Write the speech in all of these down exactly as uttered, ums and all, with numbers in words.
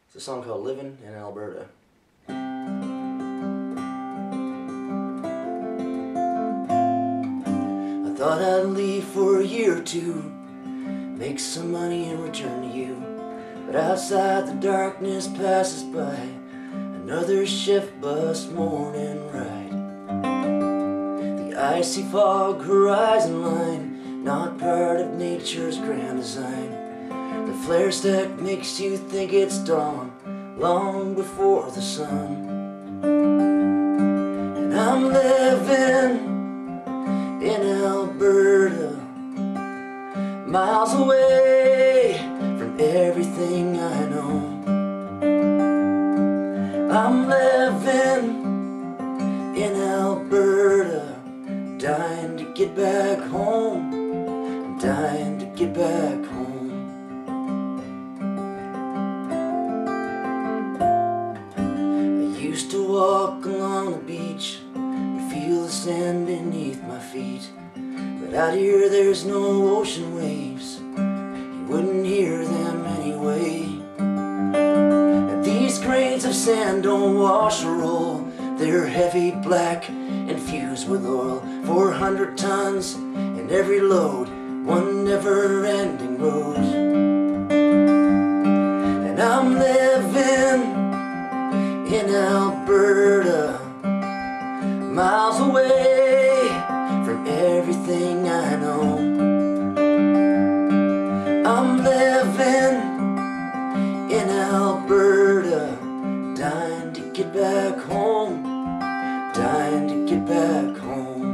It's a song called Living in Alberta. I thought I'd leave for a year or two, make some money and return to you. But outside the darkness passes by another shift bus morning ride. The icy fog horizon line, not part of nature's grand design. The flare stack makes you think it's dawn, long before the sun. And I'm living in Alberta, miles away from everything I know. I'm living in Alberta, dying to get back home. I'm dying to get back home. Used to walk along the beach and feel the sand beneath my feet. But out here there's no ocean waves, you wouldn't hear them anyway. And these grains of sand don't wash or roll, they're heavy, black, and fused with oil. Four hundred tons in every load, one never-ending road. And I'm living in Alberta, miles away from everything I know. I'm living in Alberta, dying to get back home, dying to get back home.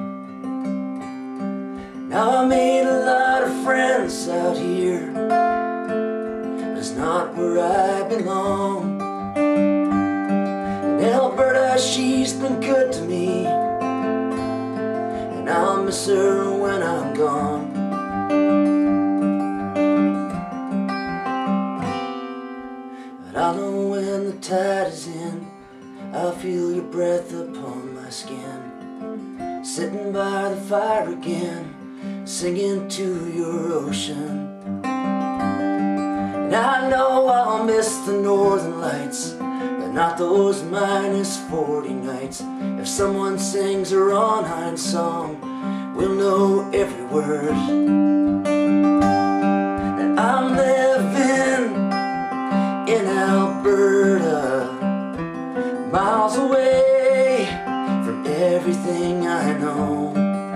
Now I made a lot of friends out here, but it's not where I belong. Alberta, she's been good to me, and I'll miss her when I'm gone. But I'll know when the tide is in, I'll feel your breath upon my skin, sitting by the fire again, singing to your ocean. And I know I'll miss the northern lights, but not those minus forty nights. If someone sings a Ronheim song, we'll know every word. And I'm living in Alberta, miles away from everything I know.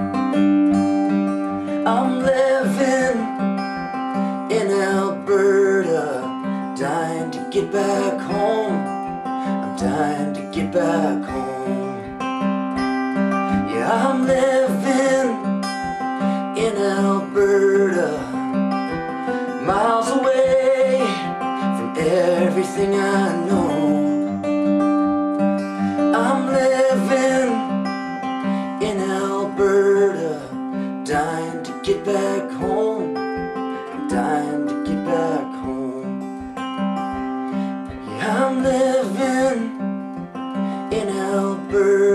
I'm living in Alberta, dying to get back home. I'm dying to get back home. Yeah, I'm living in Alberta, miles away from everything I know. I'm living in Alberta, dying to get back home. I'm dying to get back home. Yeah, I'm living in Alberta.